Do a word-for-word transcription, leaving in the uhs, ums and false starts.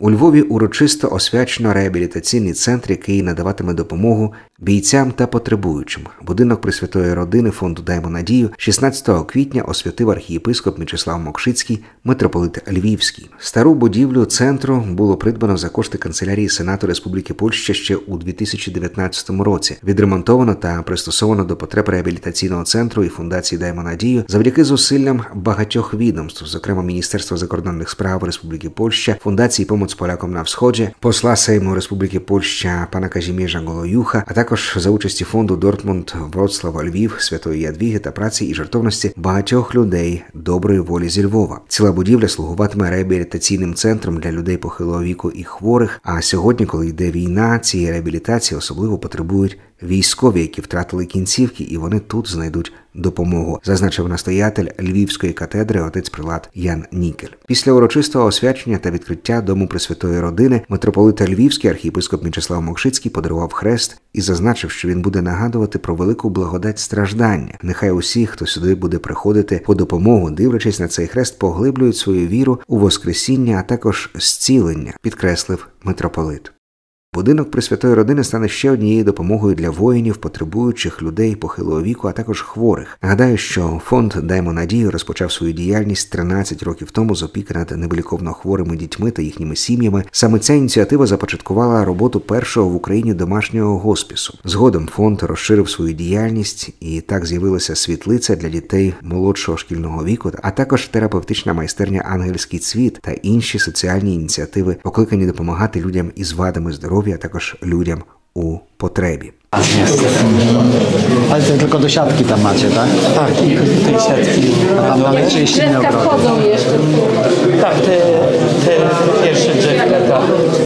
У Львові урочисто освячено реабілітаційний центр, який надаватиме допомогу бійцям та потребуючим. Будинок Пресвятої Родини фонду «Даймо надію» шістнадцятого квітня освятив архієпископ Мічеслав Мокшицький, митрополит Львівський. Стару будівлю центру було придбано за кошти канцелярії Сенату Республіки Польща ще у дві тисячі дев'ятнадцятому році. Відремонтовано та пристосовано до потреб реабілітаційного центру і фундації «Даймо надію» завдяки зусиллям багатьох відомств, зокрема Міністерства закордонних справ Республіки Польща, Фундації «Помоць Полякам на Всході», посла Сейму Республіки Польща пана Казімірза Голоюха, а також за участі фонду Дортмунд, Вроцлава, Львів, Святої Ядвіги та праці і жертовності багатьох людей доброї волі зі Львова. Ціла будівля слугуватиме реабілітаційним центром для людей похилого віку і хворих, а сьогодні, коли йде війна, цієї реабілітації особливо потребують військові, які втратили кінцівки, і вони тут знайдуть допомогу, зазначив настоятель Львівської катедри отець прилад Ян Нікель. Після урочистого освячення та відкриття Дому Пресвятої Родини митрополита Львівський архієпископ Мічеслав Мокшицький подарував хрест і зазначив, що він буде нагадувати про велику благодать страждання. Нехай усі, хто сюди буде приходити по допомогу, дивлячись на цей хрест, поглиблюють свою віру у воскресіння, а також зцілення, підкреслив митрополит. Будинок Пресвятої Родини стане ще однією допомогою для воїнів, потребуючих людей похилого віку, а також хворих. Нагадаю, що фонд «Даймо надію» розпочав свою діяльність тринадцять років тому з опіки над невиліковно хворими дітьми та їхніми сім'ями. Саме ця ініціатива започаткувала роботу першого в Україні домашнього госпісу. Згодом фонд розширив свою діяльність, і так з'явилася світлиця для дітей молодшого шкільного віку, а також терапевтична майстерня «Ангельський цвіт» та інші соціальні ініціативи, покликані допомагати людям із вадами здоров'я, а також людям у потребі. Ale to tylko do siatki tam macie, tak? Tak, tylko do tej siatki. A tam dalej czy jeszcze inne ogrody? Tak, te, te pierwsze drzewka, tak.